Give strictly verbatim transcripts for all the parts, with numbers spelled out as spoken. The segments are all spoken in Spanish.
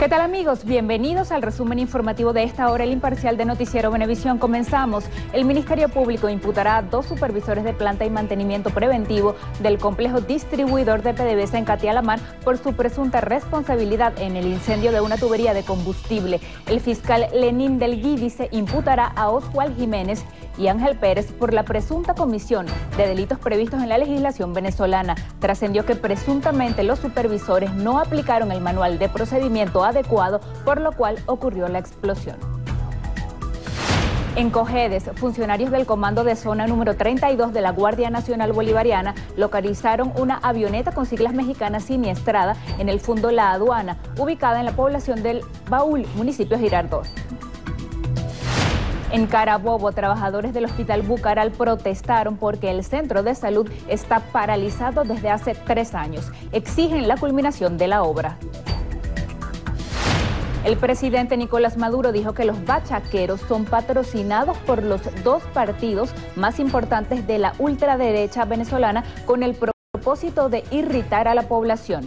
¿Qué tal, amigos? Bienvenidos al resumen informativo de esta hora, el imparcial de Noticiero Venevisión. Comenzamos. El Ministerio Público imputará a dos supervisores de planta y mantenimiento preventivo del complejo distribuidor de P D V S en Catia La Mar por su presunta responsabilidad en el incendio de una tubería de combustible. El fiscal Lenín del Guídice imputará a Oswald Jiménez y Ángel Pérez por la presunta comisión de delitos previstos en la legislación venezolana. Trascendió que presuntamente los supervisores no aplicaron el manual de procedimiento adecuado, por lo cual ocurrió la explosión. En Cojedes, funcionarios del Comando de Zona número treinta y dos de la Guardia Nacional Bolivariana localizaron una avioneta con siglas mexicanas siniestrada en el Fundo La Aduana, ubicada en la población del Baúl, municipio Girardot. En Carabobo, trabajadores del Hospital Bucaral protestaron porque el centro de salud está paralizado desde hace tres años. Exigen la culminación de la obra. El presidente Nicolás Maduro dijo que los bachaqueros son patrocinados por los dos partidos más importantes de la ultraderecha venezolana con el propósito de irritar a la población.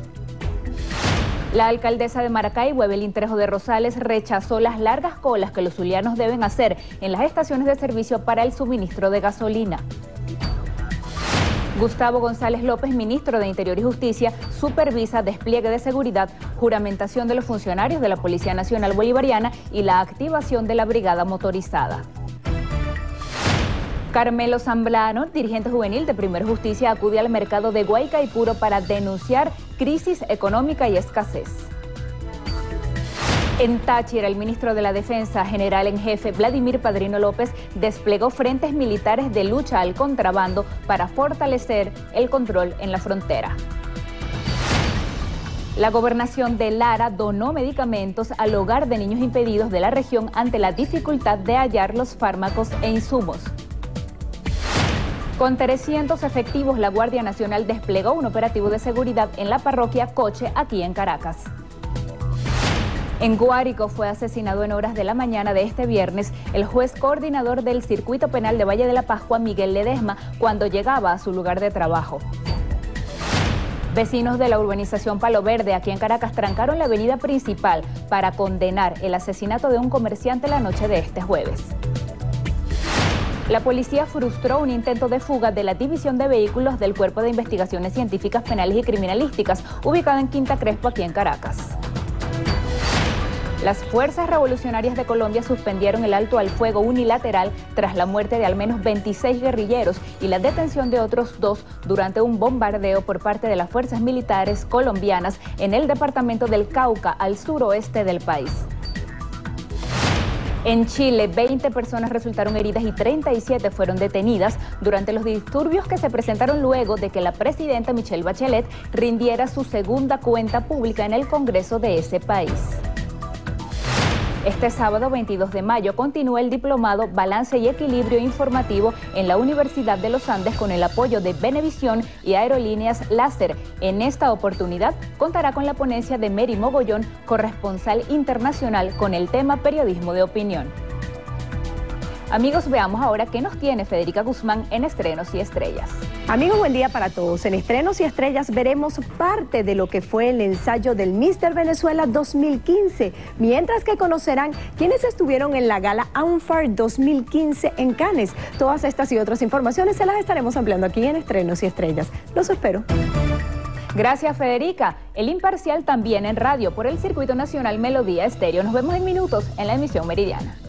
La alcaldesa de Maracaibo, Evelyn Trejo de Rosales, rechazó las largas colas que los zulianos deben hacer en las estaciones de servicio para el suministro de gasolina. Gustavo González López, ministro de Interior y Justicia, supervisa despliegue de seguridad, juramentación de los funcionarios de la Policía Nacional Bolivariana y la activación de la brigada motorizada. Carmelo Zambrano, dirigente juvenil de Primer Justicia, acude al mercado de Guaycaipuro para denunciar crisis económica y escasez. En Táchira, el ministro de la Defensa, general en jefe Vladimir Padrino López, desplegó frentes militares de lucha al contrabando para fortalecer el control en la frontera. La gobernación de Lara donó medicamentos al hogar de niños impedidos de la región ante la dificultad de hallar los fármacos e insumos. Con trescientos efectivos, la Guardia Nacional desplegó un operativo de seguridad en la parroquia Coche, aquí en Caracas. En Guárico fue asesinado en horas de la mañana de este viernes el juez coordinador del Circuito Penal de Valle de la Pascua, Miguel Ledesma, cuando llegaba a su lugar de trabajo. Vecinos de la urbanización Palo Verde, aquí en Caracas, trancaron la avenida principal para condenar el asesinato de un comerciante la noche de este jueves. La policía frustró un intento de fuga de la División de Vehículos del Cuerpo de Investigaciones Científicas Penales y Criminalísticas, ubicada en Quinta Crespo, aquí en Caracas. Las Fuerzas Revolucionarias de Colombia suspendieron el alto al fuego unilateral tras la muerte de al menos veintiséis guerrilleros y la detención de otros dos durante un bombardeo por parte de las fuerzas militares colombianas en el departamento del Cauca, al suroeste del país. En Chile, veinte personas resultaron heridas y treinta y siete fueron detenidas durante los disturbios que se presentaron luego de que la presidenta Michelle Bachelet rindiera su segunda cuenta pública en el Congreso de ese país. Este sábado veintidós de mayo continúa el diplomado Balance y Equilibrio Informativo en la Universidad de los Andes con el apoyo de Venevisión y Aerolíneas Láser. En esta oportunidad contará con la ponencia de Mary Mogollón, corresponsal internacional con el tema Periodismo de Opinión. Amigos, veamos ahora qué nos tiene Federica Guzmán en Estrenos y Estrellas. Amigos, buen día para todos. En Estrenos y Estrellas veremos parte de lo que fue el ensayo del míster Venezuela dos mil quince, mientras que conocerán quiénes estuvieron en la gala ANFAR dos mil quince en Cannes. Todas estas y otras informaciones se las estaremos ampliando aquí en Estrenos y Estrellas. Los espero. Gracias, Federica. El imparcial también en radio por el Circuito Nacional Melodía Estéreo. Nos vemos en minutos en la emisión meridiana.